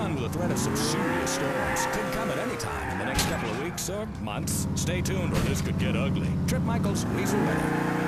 contend with the threat of some serious storms. Could come at any time in the next couple of weeks or months. Stay tuned or this could get ugly. Trip Michaels, Weasel ready.